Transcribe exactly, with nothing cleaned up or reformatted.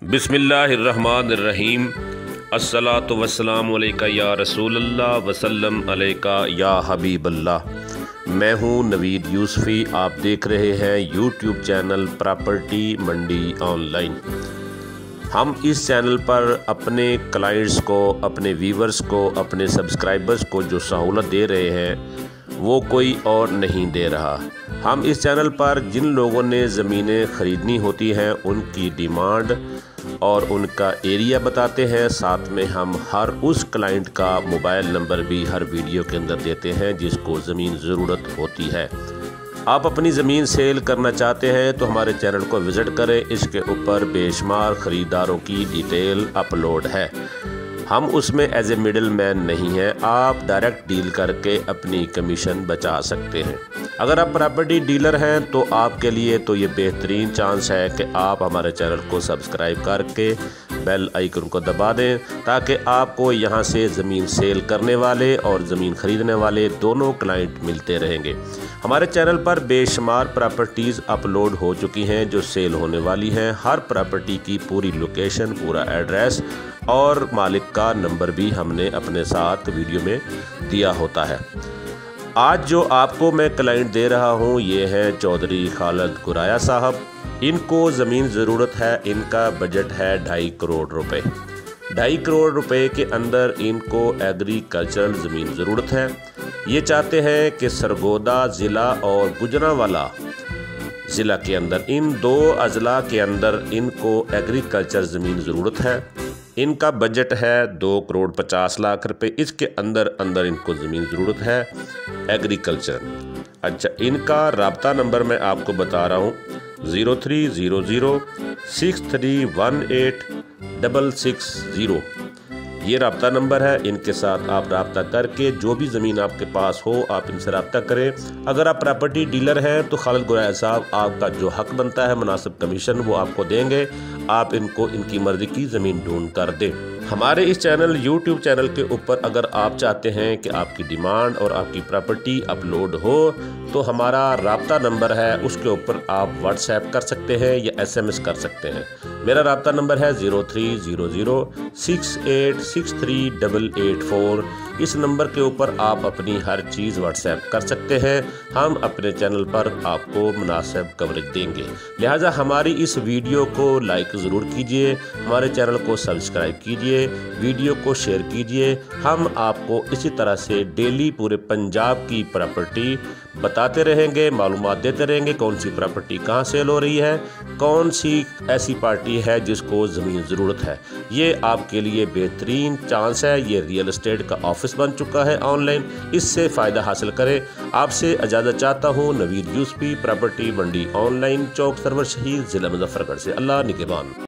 बिस्मिल्लाहिर्रहमानिर्रहीम। अस्सलातु वस्सलामु अलैका या रसूलल्लाह वसल्लम अलैका या हबीबल्लाह। मैं हूँ नवीद यूसुफ़ी। आप देख रहे हैं YouTube channel property Mandi online. हम इस चैनल पर अपने क्लाइंट्स को, अपने व्यूवर्स को, अपने सब्सक्राइबर्स को जो सहूलत दे रहे हैं वो कोई और नहीं दे रहा। हम इस चैनल पर जिन लोगों ने ज़मीनें ख़रीदनी होती हैं उनकी डिमांड और उनका एरिया बताते हैं। साथ में हम हर उस क्लाइंट का मोबाइल नंबर भी हर वीडियो के अंदर देते हैं जिसको ज़मीन ज़रूरत होती है। आप अपनी ज़मीन सेल करना चाहते हैं तो हमारे चैनल को विज़िट करें। इसके ऊपर बेशुमार ख़रीदारों की डिटेल अपलोड है। हम उसमें एज ए मिडिल मैन नहीं हैं। आप डायरेक्ट डील करके अपनी कमीशन बचा सकते हैं। अगर आप प्रॉपर्टी डीलर हैं तो आपके लिए तो ये बेहतरीन चांस है कि आप हमारे चैनल को सब्सक्राइब करके बेल आइकन को दबा दें ताकि आपको यहाँ से ज़मीन सेल करने वाले और ज़मीन ख़रीदने वाले दोनों क्लाइंट मिलते रहेंगे। हमारे चैनल पर बेशुमार प्रॉपर्टीज़ अपलोड हो चुकी हैं जो सेल होने वाली हैं। हर प्रॉपर्टी की पूरी लोकेशन, पूरा एड्रेस और मालिक का नंबर भी हमने अपने साथ वीडियो में दिया होता है। आज जो आपको मैं क्लाइंट दे रहा हूँ ये है चौधरी खालिद गुराया साहब। इनको ज़मीन ज़रूरत है। इनका बजट है ढाई करोड़ रुपए। ढाई करोड़ रुपए के अंदर इनको एग्रीकल्चरल ज़मीन ज़रूरत है। ये चाहते हैं कि सरगोदा ज़िला और गुजरांवाला ज़िला के अंदर, इन दो अजला के अंदर इनको एग्रीकल्चर ज़मीन ज़रूरत है। इनका बजट है दो करोड़ पचास लाख रुपए। इसके अंदर अंदर इनको ज़मीन ज़रूरत है एग्रीकल्चर। अच्छा, इनका राब्ता नंबर मैं आपको बता रहा हूँ, zero three zero zero six three one eight double six zero. ये राब्ता नंबर है। इनके साथ आप राब्ता करके जो भी ज़मीन आपके पास हो आप इनसे राब्ता करें। अगर आप प्रॉपर्टी डीलर हैं तो खालिद गुराया साहब आपका जो हक बनता है मुनासिब कमीशन वो आपको देंगे। आप इनको इनकी मर्ज़ी की ज़मीन ढूंढ कर दें। हमारे इस चैनल यूट्यूब चैनल के ऊपर अगर आप चाहते हैं कि आपकी डिमांड और आपकी प्रॉपर्टी अपलोड हो तो हमारा राब्ता नंबर है, उसके ऊपर आप व्हाट्सएप कर सकते हैं या एसएमएस कर सकते हैं। मेरा राब्ता नंबर है zero three zero zero six eight six three double eight four. इस नंबर के ऊपर आप अपनी हर चीज़ व्हाट्सएप कर सकते हैं। हम अपने चैनल पर आपको मुनासिब कवरेज देंगे। लिहाजा हमारी इस वीडियो को लाइक ज़रूर कीजिए, हमारे चैनल को सब्सक्राइब कीजिए, वीडियो को शेयर कीजिए। हम आपको इसी तरह से डेली पूरे पंजाब की प्रॉपर्टी बताते रहेंगे, मालूमात देते रहेंगे कौन सी प्रॉपर्टी कहाँ सेल हो रही है, कौन सी ऐसी पार्टी है जिसको ज़मीन ज़रूरत है। ये आपके लिए बेहतरीन चांस है। ये रियल एस्टेट का ऑफिस बन चुका है ऑनलाइन। इससे फ़ायदा हासिल करें। आपसे इजाज़त चाहता हूँ। नवीद यूसुफ़ी, प्रॉपर्टी मंडी ऑनलाइन, चौक सरवर शहीद, ज़िला मुजफ्फरगढ़ से। अल्लाह निगहबान।